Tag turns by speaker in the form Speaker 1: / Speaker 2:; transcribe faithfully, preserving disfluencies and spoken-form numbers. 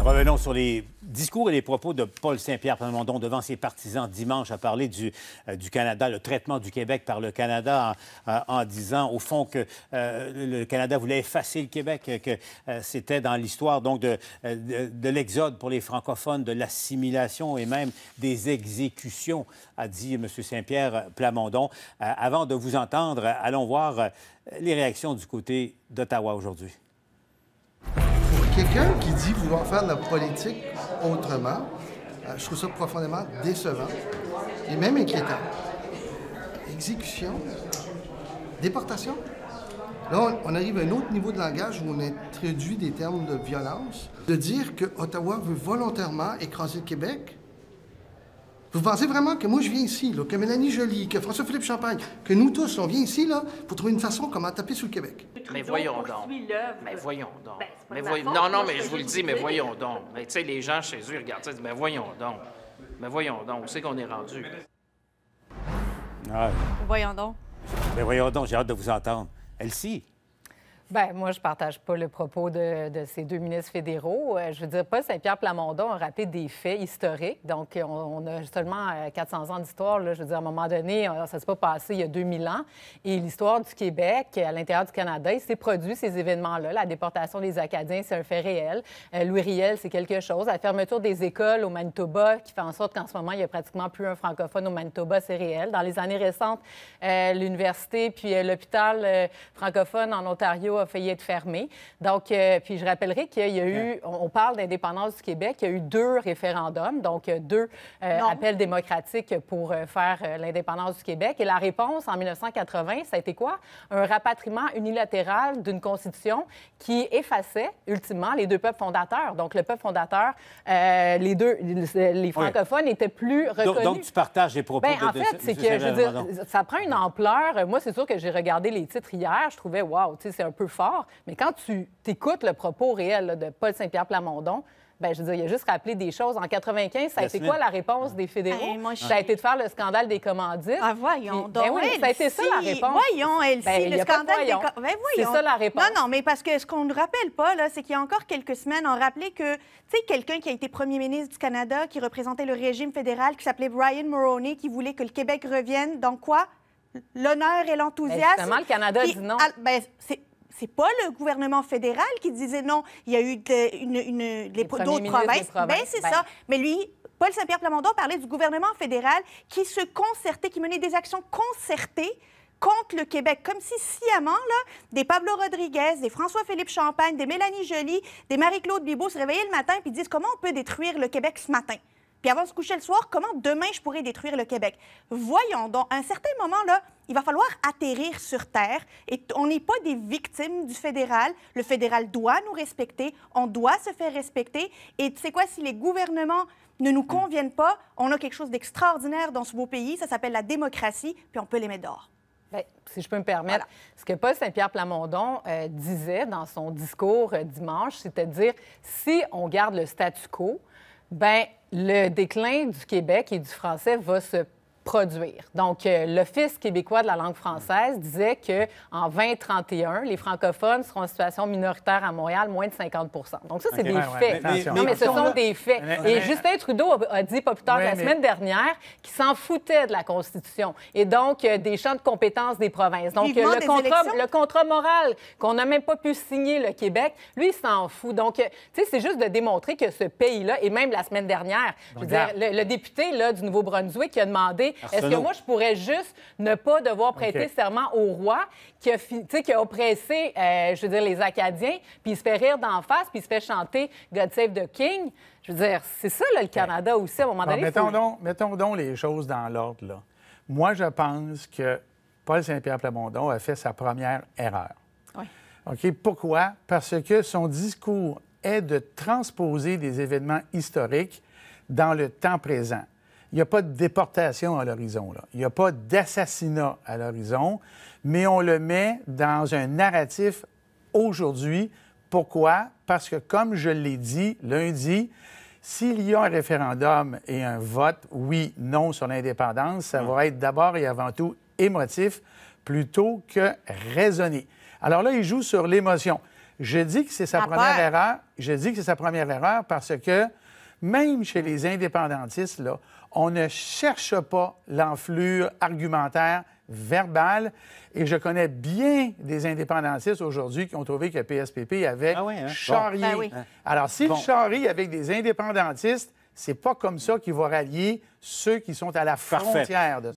Speaker 1: Revenons sur les discours et les propos de Paul Saint-Pierre Plamondon devant ses partisans dimanche à parler du, euh, du Canada, le traitement du Québec par le Canada en, en disant, au fond, que euh, le Canada voulait effacer le Québec, que euh, c'était dans l'histoire donc de, de, de l'exode pour les francophones, de l'assimilation et même des exécutions, a dit M. Saint-Pierre Plamondon. Euh, avant de vous entendre, allons voir euh, les réactions du côté d'Ottawa aujourd'hui.
Speaker 2: Quelqu'un qui dit vouloir faire de la politique autrement, euh, je trouve ça profondément décevant et même inquiétant. Exécution, déportation. Là, on, on arrive à un autre niveau de langage où on introduit des termes de violence. De dire que Ottawa veut volontairement écraser le Québec. Vous pensez vraiment que moi, je viens ici, là, que Mélanie Joly, que François-Philippe Champagne, que nous tous, on vient ici là, pour trouver une façon comment taper sur le Québec?
Speaker 3: Mais voyons donc. Mais voyons donc. Ben, mais voy... Non, non, mais je vous le dis, mais voyons donc. Mais tu sais, les gens chez eux regardent ça et disent, mais voyons donc. Mais voyons donc, où c'est qu'on est rendu?
Speaker 1: Ah.
Speaker 4: Voyons donc.
Speaker 1: Mais voyons donc, j'ai hâte de vous entendre. Elsie?
Speaker 5: Bien, moi, je ne partage pas le propos de, de ces deux ministres fédéraux. Euh, je veux dire, Paul Saint-Pierre Plamondon a rappelé des faits historiques. Donc, on, on a seulement quatre cents ans d'histoire. Là. Je veux dire, à un moment donné, ça ne s'est pas passé il y a deux mille ans. Et l'histoire du Québec, à l'intérieur du Canada, il s'est produit ces événements-là. La déportation des Acadiens, c'est un fait réel. Euh, Louis Riel, c'est quelque chose. La fermeture des écoles au Manitoba, qui fait en sorte qu'en ce moment, il n'y a pratiquement plus un francophone au Manitoba, c'est réel. Dans les années récentes, euh, l'université puis euh, l'hôpital euh, francophone en Ontario a failli être fermé. Donc, euh, puis je rappellerai qu'il y a eu, on parle d'indépendance du Québec, il y a eu deux référendums, donc deux euh, appels démocratiques pour euh, faire euh, l'indépendance du Québec. Et la réponse, en mille neuf cent quatre-vingt, ça a été quoi? Un rapatriement unilatéral d'une constitution qui effaçait, ultimement, les deux peuples fondateurs. Donc, le peuple fondateur, euh, les deux, les francophones n'étaient oui. plus reconnus.
Speaker 1: Donc, donc, tu partages les propos
Speaker 5: Bien,
Speaker 1: de...
Speaker 5: en fait, c'est que, je veux dire, ça prend une ampleur. Moi, c'est sûr que j'ai regardé les titres hier, je trouvais, wow, tu sais, c'est un peu fort. Mais quand tu écoutes le propos réel là, de Paul Saint-Pierre Plamondon, bien, je veux dire, il a juste rappelé des choses. En quatre-vingt-quinze, ça a été quoi la réponse des fédéraux? Hey, moi, je... Ça a été de faire le scandale des commandites.
Speaker 4: Ah, voyons
Speaker 5: Puis,
Speaker 4: donc.
Speaker 5: Ben oui, ça a été ça la réponse.
Speaker 4: Voyons, Elsie, ben, le scandale des... Ben, voyons.
Speaker 5: C'est ça la réponse.
Speaker 4: Non, non, mais parce que ce qu'on ne rappelle pas, là, c'est qu'il y a encore quelques semaines, on rappelait que, tu sais, quelqu'un qui a été premier ministre du Canada, qui représentait le régime fédéral, qui s'appelait Brian Mulroney, qui voulait que le Québec revienne. Donc quoi? L'honneur et l'enthousiasme. Ben,
Speaker 5: justement, le Canada
Speaker 4: qui...
Speaker 5: dit non.
Speaker 4: Ben, c'est... C'est pas le gouvernement fédéral qui disait non. Il y a eu de, une, une, d'autres provinces. provinces. Bien, c'est ben. ça. Mais lui, Paul Saint-Pierre Plamondon parlait du gouvernement fédéral qui se concertait, qui menait des actions concertées contre le Québec, comme si sciemment, là, des Pablo Rodriguez, des François-Philippe Champagne, des Mélanie Joly, des Marie-Claude Bibeau se réveillaient le matin et disent comment on peut détruire le Québec ce matin. Puis avant de se coucher le soir, comment demain je pourrais détruire le Québec? Voyons donc, à un certain moment, là, il va falloir atterrir sur Terre. Et on n'est pas des victimes du fédéral. Le fédéral doit nous respecter. On doit se faire respecter. Et tu sais quoi, si les gouvernements ne nous conviennent pas, on a quelque chose d'extraordinaire dans ce beau pays. Ça s'appelle la démocratie, puis on peut les mettre dehors.
Speaker 5: Bien, si je peux me permettre, voilà. Ce que Paul Saint-Pierre Plamondon euh, disait dans son discours euh, dimanche, c'était de dire, si on garde le statu quo, bien, le déclin du Québec et du français va se produire. Donc, euh, l'Office québécois de la langue française disait qu'en vingt trente et un, les francophones seront en situation minoritaire à Montréal, moins de cinquante pour cent. Donc, ça, c'est okay, des ouais, faits. Ouais, mais, non, mais, mais ce sont là... des faits. Mais, mais, et Justin Trudeau a, a dit, pas plus tard ouais, que la mais... semaine dernière, qu'il s'en foutait de la Constitution et donc euh, des champs de compétences des provinces. Donc, euh, le, contrat, le contrat moral qu'on n'a même pas pu signer, le Québec, lui, il s'en fout. Donc, euh, tu sais, c'est juste de démontrer que ce pays-là, et même la semaine dernière, je veux dire, le, le député là, du Nouveau-Brunswick qui a demandé est-ce que moi, je pourrais juste ne pas devoir prêter okay. serment au roi qui a, qui a oppressé, euh, je veux dire, les Acadiens, puis il se fait rire d'en face, puis il se fait chanter « God save the King ». Je veux dire, c'est ça, là, le Canada aussi, à un moment donné.
Speaker 6: Bon, mettons,
Speaker 5: faut...
Speaker 6: donc, mettons donc les choses dans l'ordre, là. Moi, je pense que Paul Saint-Pierre Plamondon a fait sa première erreur.
Speaker 5: Oui.
Speaker 6: OK? Pourquoi? Parce que son discours est de transposer des événements historiques dans le temps présent. Il n'y a pas de déportation à l'horizon, là. Il n'y a pas d'assassinat à l'horizon, mais on le met dans un narratif aujourd'hui. Pourquoi? Parce que, comme je l'ai dit lundi, s'il y a un référendum et un vote oui, non sur l'indépendance, ça va être d'abord et avant tout émotif plutôt que raisonné. Alors là, il joue sur l'émotion. Je dis que c'est sa première erreur. Je dis que c'est sa première erreur parce que même chez les indépendantistes, là, on ne cherche pas l'enflure argumentaire verbale. Et je connais bien des indépendantistes aujourd'hui qui ont trouvé que P S P P avait
Speaker 1: ah oui, hein?
Speaker 6: charrié.
Speaker 4: Bon. Ben oui.
Speaker 6: Alors, s'il
Speaker 1: bon.
Speaker 6: charrie avec des indépendantistes, c'est pas comme ça qu'il va rallier ceux qui sont à la frontière de